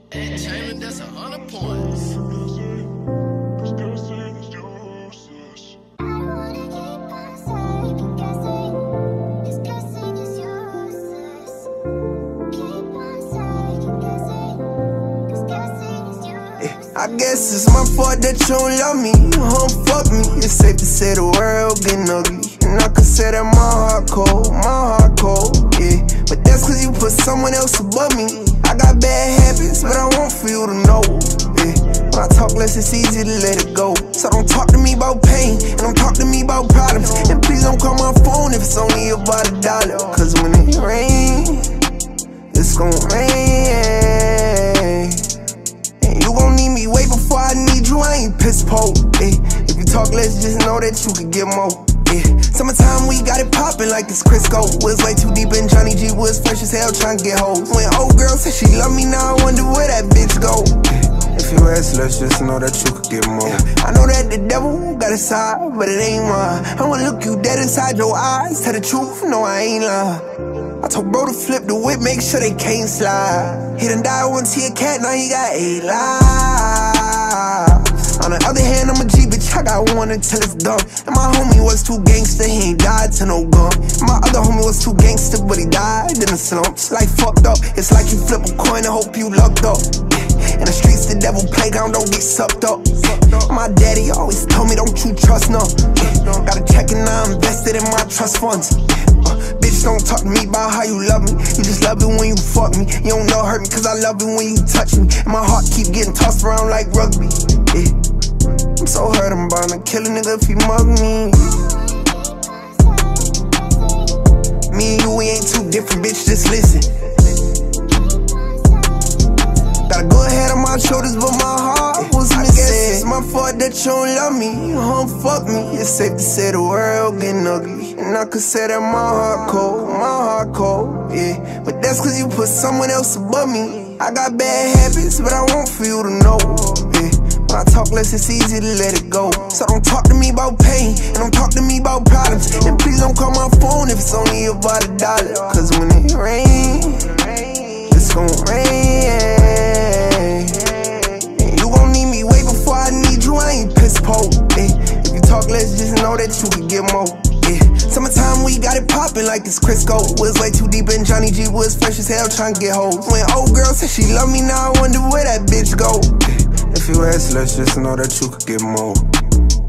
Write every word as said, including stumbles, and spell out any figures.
At Chamberlain, that's a hundred points. I guess it's my fault that you don't love me, you don't fuck me. It's safe to say the world getting ugly, and I can say that my heart cold, my heart cold, yeah. But that's cause you put someone else above me. I got bad habits, but I want for you to know, yeah. When I talk less, it's easy to let it go. So don't talk to me about pain, and don't talk to me about problems. And please don't call my phone if it's only about a dollar. Cause when it rains, it's gon' rain. You gon' need me way before I need you, I ain't piss poor, eh. If you talk less, just know that you could get more, eh. Summertime, we got it poppin' like it's Crisco. Was way too deep in Johnny G, was fresh as hell tryna get hoes. When old girl said she love me, now I wonder where that bitch go, eh. If you restless, just know that you could get more. I know that the devil got a side, but it ain't mine. I'ma look you dead inside your eyes, tell the truth, no I ain't lying. I told bro to flip the whip, make sure they can't slide. He done died once, he a cat, now he got eight lives. On the other hand, I'm a G, bitch, I got one until it's done. And my homie was too gangster, he ain't died to no gun. And my other homie was too gangster, but he died in the slumps. Like fucked up, it's like you flip a coin and hope you lucked up. In the streets, the devil playground, don't get sucked up. My daddy always told me, don't you trust no. Got a check and I invested in my trust funds. Uh, bitch, don't talk to me about how you love me. You just love it when you fuck me. You don't know hurt me cause I love it when you touch me. And my heart keep getting tossed around like rugby, yeah. I'm so hurt, I'm bound to kill a nigga if he mug me. Me and you, we ain't too different, bitch, just listen. Got a good head on my shoulders, but my heart was missing. I guess it's my fault that you don't love me, you don't fuck me. It's safe to say the world getting ugly, and I could say that my heart cold, my heart cold, yeah. But that's cause you put someone else above me. I got bad habits, but I want for you to know, yeah. When I talk less, it's easy to let it go. So don't talk to me about pain, and don't talk to me about problems. And please don't call my phone if it's only about a dollar. Cause when it rains, it's gon' rain. And you gon' need me way before I need you, I ain't piss poor, eh. If you talk less, just know that you could get more, eh. Summertime, we got it poppin' like it's Crisco. Was way too deep in Johnny G, was fresh as hell tryna get hoes. When old girl said she love me, now I wonder where that bitch go. If you restless, just know that you could get more.